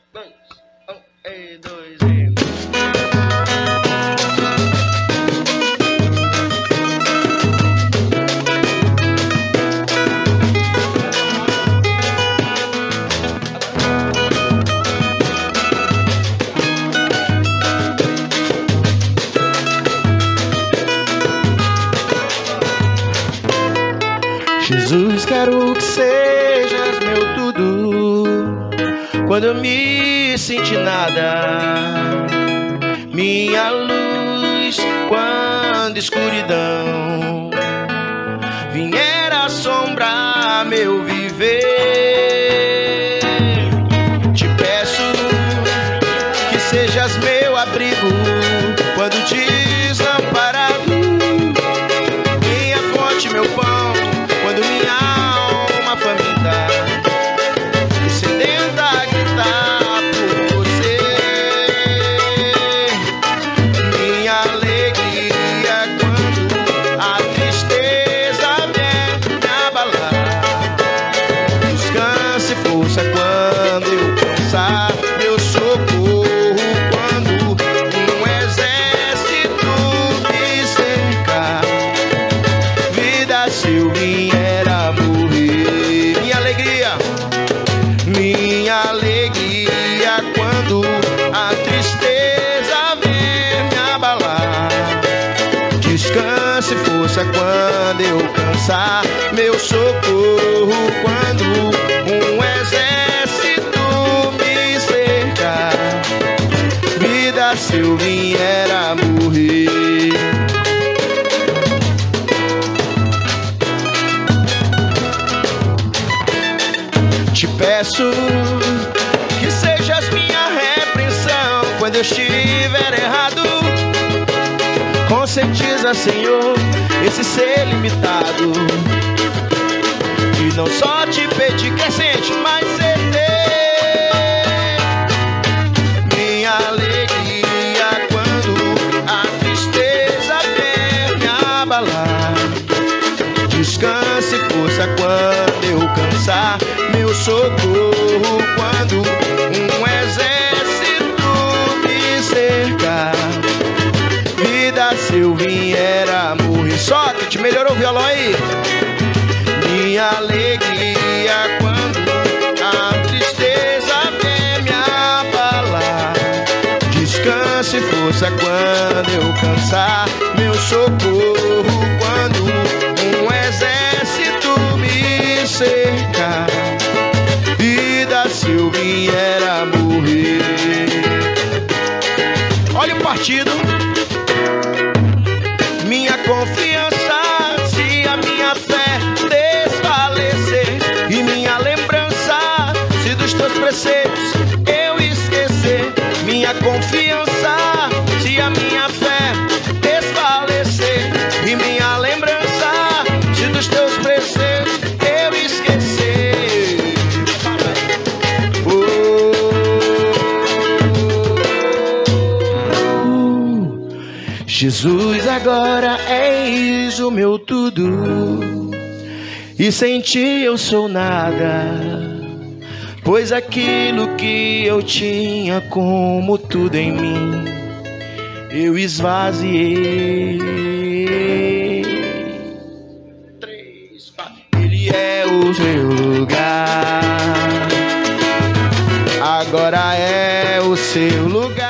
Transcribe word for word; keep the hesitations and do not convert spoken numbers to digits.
dois, um, e dois, e... Jesus, quero que sejas meu tudo, quando eu me senti nada, minha luz quando escuridão vier assombrar meu viver. Te peço que sejas meu abrigo quando desamparado, minha fonte, meu pão quando minha alma faminta e sedenta a gritar por você. Minha alegria quando a tristeza vier me abalar. Descanso e força quando eu cansar, meu socorro quando um exército me cercar. Vida, se eu vier a morrer, minha alegria, minha alegria quando a tristeza vem me abalar. Descanso e força quando eu cansar, meu socorro quando um exército me cercar. Vida, se eu vier a morrer. Te peço que sejas minha repreensão quando eu estiver errado. Conscientiza, Senhor, esse ser limitado, e não só te pedir crescente, mas ser teu. Minha alegria quando a tristeza vem me abalar. Descanso e força quando eu cansar, meu socorro quando um exército me cercar. Vida, se eu vier a morrer. Só que te melhorou o violão aí. Minha alegria quando a tristeza vem me abalar. Descanso e força quando eu cansar, meu socorro quando um exército me cercar. Vida, se eu vier a morrer. Olha o partido. Minha confiança, se a minha fé desfalecer, e minha lembrança, se dos teus preceitos eu esquecer. Minha confiança, se a minha fé desfalecer, e minha lembrança, se dos teus preceitos eu esquecer. Oh, Jesus, agora és o meu tudo, e sem ti eu sou nada, pois aquilo que eu tinha como tudo em mim, eu esvaziei. Três, quatro. Ele é o seu lugar, agora é o seu lugar.